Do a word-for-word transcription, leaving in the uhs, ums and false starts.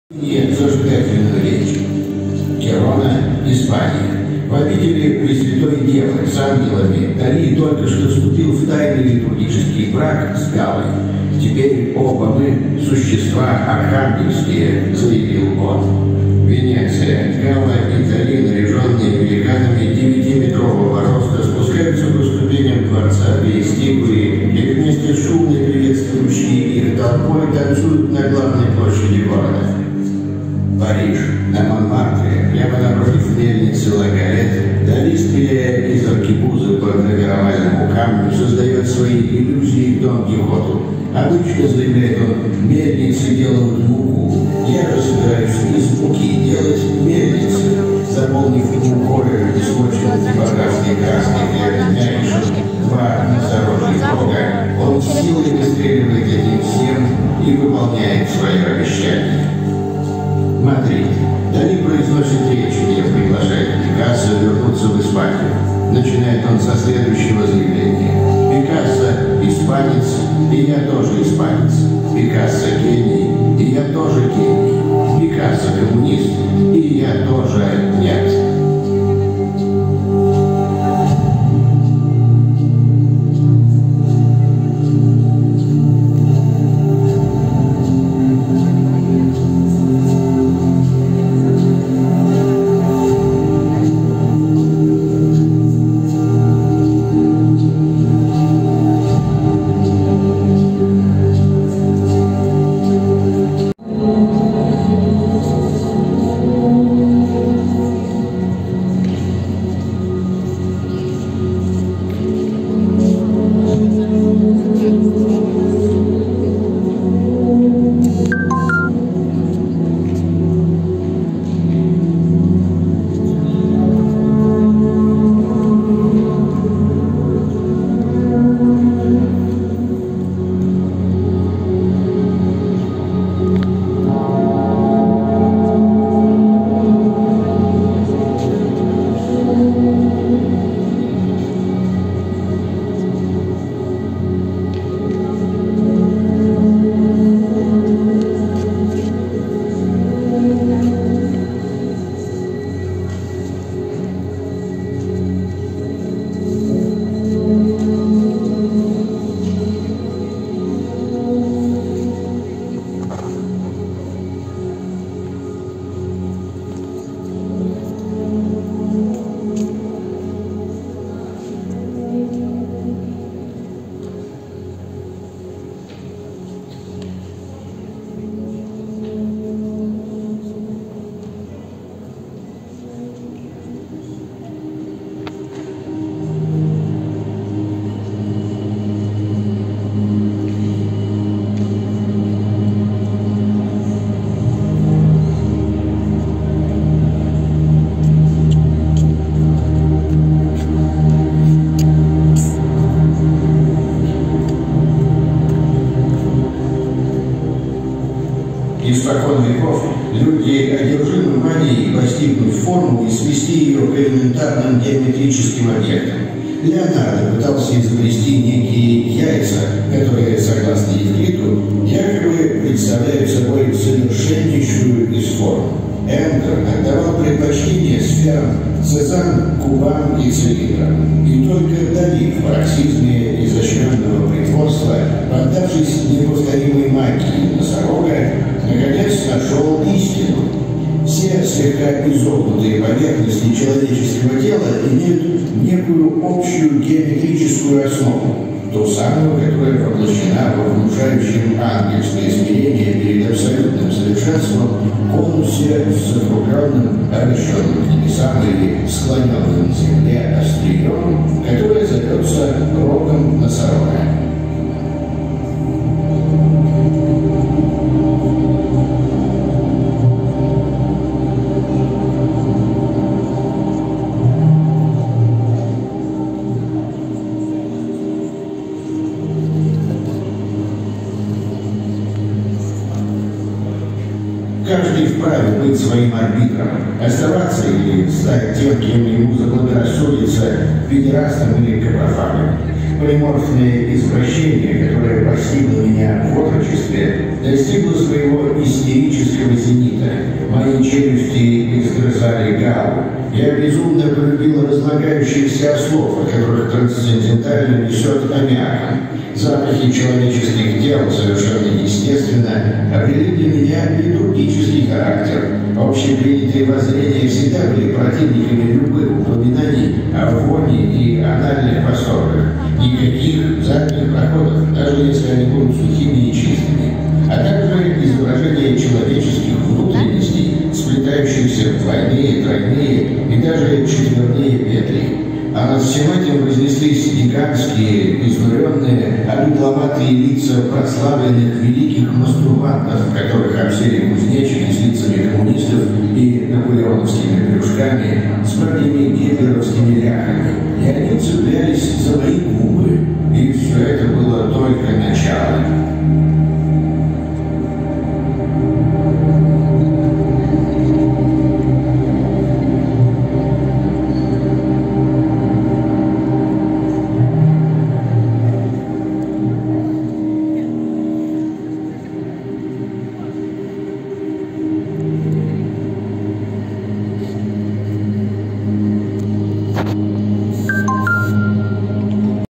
Нет, зажигательную речь. Герона, Испания. В обители Пресвятой Девы с ангелами Дали только что вступил в тайный литургический брак с Галой. Теперь оба мы – существа архангельские, заявил он. Венеция. Гала и Дали, наряженные великанами девятиметрового роста, спускаются по ступеням дворца Вестигуи и вместе с шумной приветствующей их толпой танцуют на главной площади города. Париж. На Монмартре, прямо напротив мельницы Лагарет, Дали, стреляя из аркебузы по гравировальному камню, создает свои иллюзии Дон Кихоту. Обычно, заявляет он, мельницы делают муку. Я же собираюсь из муки делать мельницы, заполнив мукою искоченной типографской краской для мягких два носорожьих рога. Он силой выстреливает этим всем и выполняет свое обещание. Мадрид. Дали произносит речь, где приглашает Пикассо вернуться в Испанию. Начинает он со следующего заявления. Пикассо – испанец, и я тоже испанец. Пикассо – гений, и я тоже гений. Пикассо – коммунист, и я тоже нет. Испокон веков люди одержимы манией постигнуть форму и свести ее к элементарным геометрическим объектам. Леонардо пытался изобрести некие яйца, которые, согласно Евклиду, якобы представляют собой совершеннейшую из форм. Энгер отдавал предпочтение сферам, Цезанн – кубам и цилиндрам. И только Дали в пароксизме изощренного притворства, поддавшись неповторимой магии носорога, наконец нашел истину. Все слегка изогнутые поверхности человеческого тела имеют некую общую геометрическую основу, ту самую, которая воплощена во внушающем ангельское смирение перед абсолютным совершенством конусе с закругленным, обращенным к небесам или склоненным к земле острием, которое зовется рогом носорога. Каждый вправе быть своим арбитром, оставаться или стать тем, кем ему заблагорассудится, педерастом или капрофагом. Полиморфное извращение, которое постигло меня в отрочестве, достигло своего истерического зенита, мои челюсти изгрызали галу. Я безумно полюбил разлагающихся ослов, от которых трансцендентально несет аммиаком. Запахи человеческих тел совершенно естественно обрели для меня литургический характер. Общепринятые воззрения всегда были противниками любых упоминаний о воне и анальных восторгах. Никаких задних проходов, даже если они будут сухими и чистыми. А также изображение человеческих внутренностей, сплетающихся в двойные, тройные и даже четверные петли. А над всем этим вознеслись гигантские, изнуренные, одутловатые лица прославленных великих мастурбантов, которых обсели кузнечики с лицами коммунистов и наполеоновскими брюшками с многими гитлеровскими ляхами. И они цеплялись за мои